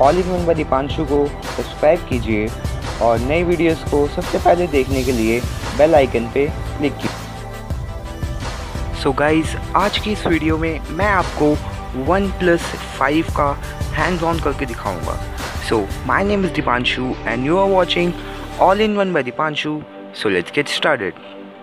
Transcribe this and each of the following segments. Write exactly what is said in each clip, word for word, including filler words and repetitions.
All in one by Deepanshu को subscribe कीजिए और नई वीडियोस को सबसे पहले देखने के लिए बेल आइकन पे क्लिक कीजिए। सो गाइस, आज की इस वीडियो में मैं आपको वन प्लस फाइव का हैंड्स ऑन करके दिखाऊंगा। So my name is Deepanshu and you are watching all in one by Deepanshu. So let's get started.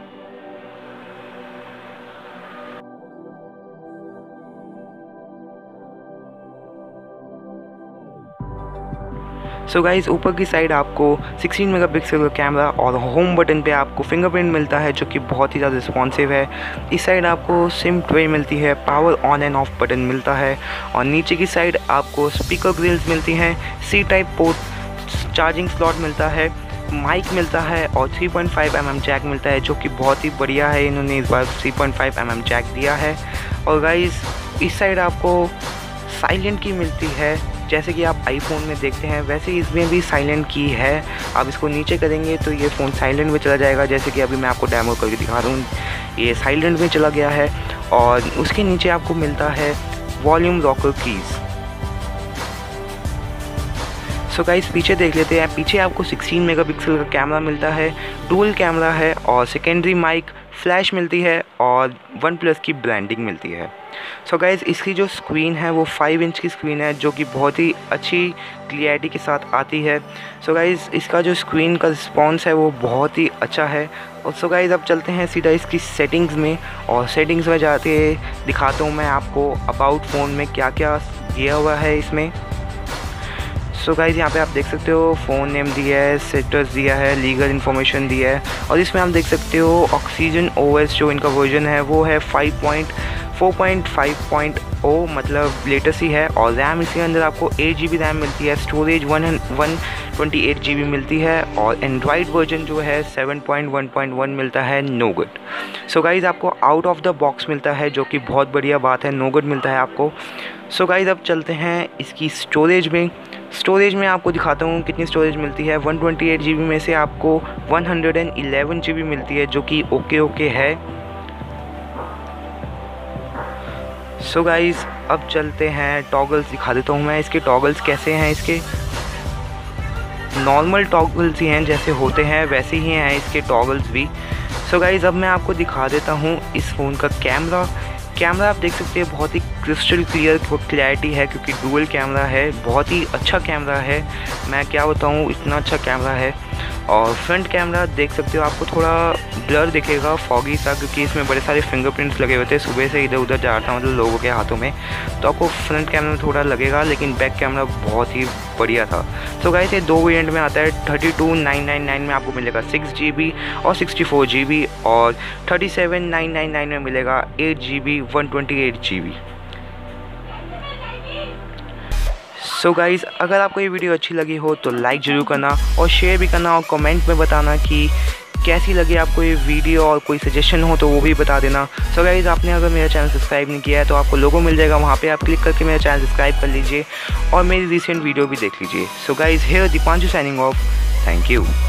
So guys, ऊपर की साइड आपको सिक्सटीन मेगापिक्सल का कैमरा और होम बटन पे आपको फिंगरप्रिंट मिलता है जो कि बहुत ही ज़्यादा रिस्पॉन्सिव है। इस साइड आपको सिम ट्रे मिलती है, power on and off button मिलता है और नीचे की साइड आपको स्पीकर ग्रिल्स मिलती हैं, C type port charging slot मिलता है, माइक मिलता है और three point five M M jack मिलता है जो कि बहुत ही बढ़िया है। इन्होंने इस बार three point five M M jack दिया है। और गाइस, इस साइड आपको साइलेंट की मिलती है, जैसे कि आप आईफोन में देखते हैं वैसे इसमें भी साइलेंट की है। आप इसको नीचे करेंगे तो ये फ़ोन साइलेंट में चला जाएगा, जैसे कि अभी मैं आपको डेमो करके दिखा रहा हूँ। ये साइलेंट में चला गया है और उसके नीचे आपको मिलता है volume locker keys. So guys, पीछे देख लेते हैं। पीछे आपको सिक्सटीन मेगापिक्सल का कैमरा मिलता है, डुअल कैमरा है और सेकेंडरी माइक, फ्लैश मिलती है और वन प्लस की ब्रांडिंग मिलती है। सो so गाइज़, इसकी जो स्क्रीन है वो फाइव इंच की स्क्रीन है जो कि बहुत ही अच्छी क्लियरिटी के साथ आती है। सो so गाइज़, इसका जो स्क्रीन का रिस्पॉन्स है वो बहुत ही अच्छा है। और सो गाइज़, अब चलते हैं सीधा इसकी सेटिंग्स में और सेटिंग्स में जाके दिखाता हूँ मैं आपको अबाउट फ़ोन में क्या क्या दिया हुआ है इसमें। सो गाइज़, यहाँ पे आप देख सकते हो फ़ोन नेम दिया है, सेक्टर्स दिया है, लीगल इन्फॉर्मेशन दिया है और इसमें आप देख सकते हो ऑक्सीजन ओएस जो इनका वर्जन है वो है five point four point five point O, मतलब लेटेस्ट ही है। और रैम इसके अंदर आपको एट जी बी रैम मिलती है, storage one one twenty eight G B मिलती है और एंड्रॉयड वर्जन जो है seven point one point one मिलता है, नो गुड। सो गाइज़, आपको आउट ऑफ द बॉक्स मिलता है जो कि बहुत बढ़िया बात है, नो गुड मिलता है आपको। सो गाइज़, अब चलते हैं इसकी स्टोरेज में। स्टोरेज में आपको दिखाता हूँ कितनी स्टोरेज मिलती है। One twenty eight G B में से आपको one hundred eleven G B मिलती है जो कि ओके ओके है। सो so गाइज़, अब चलते हैं टॉगल्स दिखा देता हूँ मैं। इसके टॉगल्स कैसे हैं, इसके नॉर्मल टॉगल्स ही हैं, जैसे होते हैं वैसे ही हैं इसके टॉगल्स भी। सो so गाइज़, अब मैं आपको दिखा देता हूँ इस फ़ोन का कैमरा। कैमरा आप देख सकते हैं बहुत ही क्रिस्टल क्लियर क्लैरिटी है क्योंकि डुअल कैमरा है, बहुत ही अच्छा कैमरा है। मैं क्या बताऊँ, इतना अच्छा कैमरा है। और फ्रंट कैमरा देख सकते हो, आपको थोड़ा ब्लर दिखेगा, फॉगी सा, क्योंकि इसमें बड़े सारे फिंगरप्रिंट्स लगे हुए थे। सुबह से इधर उधर जाता हूँ मतलब लोगों के हाथों में, तो आपको फ्रंट कैमरा में थोड़ा लगेगा, लेकिन बैक कैमरा बहुत ही बढ़िया था। तो गाइस, ये दो वेरिएंट में आता है। Thirty two nine nine nine में आपको मिलेगा सिक्स जी बी और सिक्सटी फोर जी बी और thirty seven nine nine nine में मिलेगा eight G B one twenty eight G B. So guys, अगर आपको ये वीडियो अच्छी लगी हो तो लाइक ज़रूर करना और शेयर भी करना और कमेंट में बताना कि कैसी लगी आपको ये वीडियो, और कोई सजेशन हो तो वो भी बता देना। सो गाइज़, आपने अगर मेरा चैनल सब्सक्राइब नहीं किया है तो आपको लोगो मिल जाएगा, वहाँ पे आप क्लिक करके मेरा चैनल सब्सक्राइब कर लीजिए और मेरी रिसेंट वीडियो भी देख लीजिए। So guys, here Deepanshu signing off. Thank you.